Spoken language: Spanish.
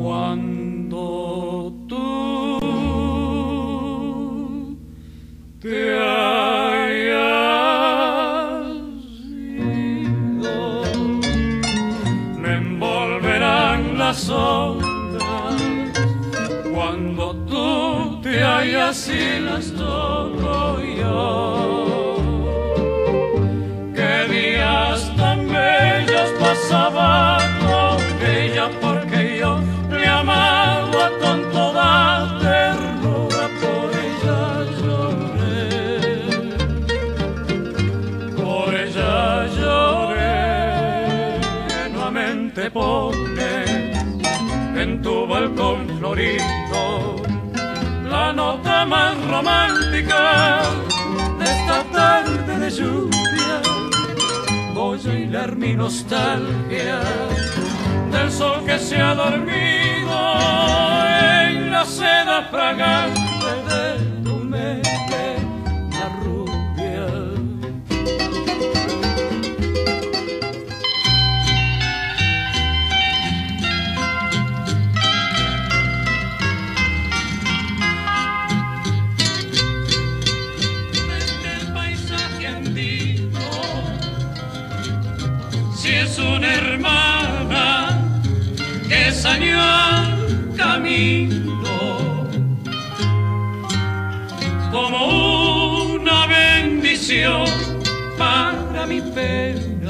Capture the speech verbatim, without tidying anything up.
Cuando tú te hayas ido, me envolverán las ondas. Cuando tú te hayas ido, estoy yo. Qué días tan bellos pasaba con ella, porque yo le amaba con toda ternura, por ella lloré, por ella lloré. Nuevamente pone en tu balcón florido la nota más romántica de esta tarde de lluvia. Voy a hilar mi nostalgia del sol que se ha dormido en la seda fragante de tu melena rubia. Si es una hermana que salió al camino como una bendición para mi pena,